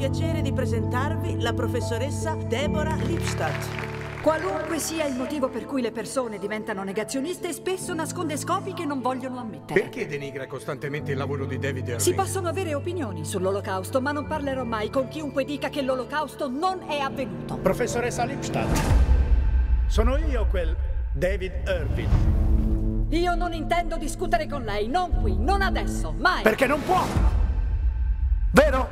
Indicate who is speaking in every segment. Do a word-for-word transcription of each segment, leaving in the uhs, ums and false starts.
Speaker 1: piacere di presentarvi la professoressa Deborah Lipstadt.
Speaker 2: Qualunque sia il motivo per cui le persone diventano negazioniste, spesso nasconde scopi che non vogliono ammettere.
Speaker 3: Perché denigra costantemente il lavoro di David Irving?
Speaker 2: Si possono avere opinioni sull'Olocausto, ma non parlerò mai con chiunque dica che l'Olocausto non è avvenuto.
Speaker 4: Professoressa Lipstadt, sono io quel David Irving.
Speaker 2: Io non intendo discutere con lei, non qui, non adesso, mai.
Speaker 4: Perché non può, vero?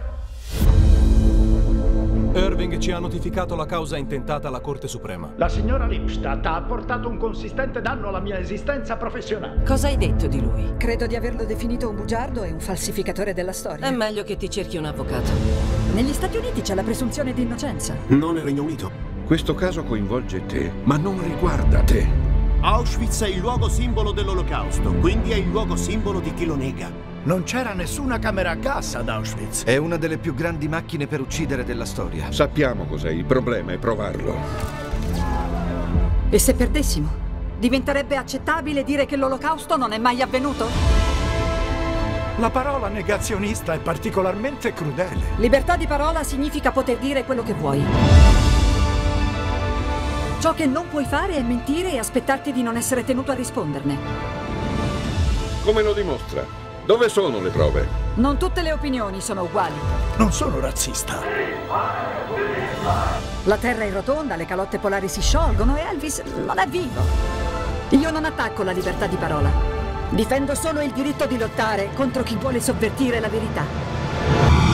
Speaker 5: Irving ci ha notificato la causa intentata alla Corte Suprema.
Speaker 4: La signora Lipstadt ha portato un consistente danno alla mia esistenza professionale.
Speaker 1: Cosa hai detto di lui?
Speaker 2: Credo di averlo definito un bugiardo e un falsificatore della storia.
Speaker 1: È meglio che ti cerchi un avvocato.
Speaker 2: Negli Stati Uniti c'è la presunzione di innocenza.
Speaker 6: Non nel Regno Unito. Questo caso coinvolge te, ma non riguarda te.
Speaker 7: Auschwitz è il luogo simbolo dell'Olocausto, quindi è il luogo simbolo di chi lo nega.
Speaker 4: Non c'era nessuna camera a gas ad Auschwitz.
Speaker 8: È una delle più grandi macchine per uccidere della storia.
Speaker 6: Sappiamo cos'è, il problema è provarlo.
Speaker 2: E se perdessimo? Diventerebbe accettabile dire che l'Olocausto non è mai avvenuto?
Speaker 4: La parola negazionista è particolarmente crudele.
Speaker 2: Libertà di parola significa poter dire quello che vuoi. Ciò che non puoi fare è mentire e aspettarti di non essere tenuto a risponderne.
Speaker 6: Come lo dimostra? Dove sono le prove?
Speaker 2: Non tutte le opinioni sono uguali.
Speaker 4: Non sono razzista.
Speaker 2: La Terra è rotonda, le calotte polari si sciolgono e Elvis non è vivo. Io non attacco la libertà di parola. Difendo solo il diritto di lottare contro chi vuole sovvertire la verità.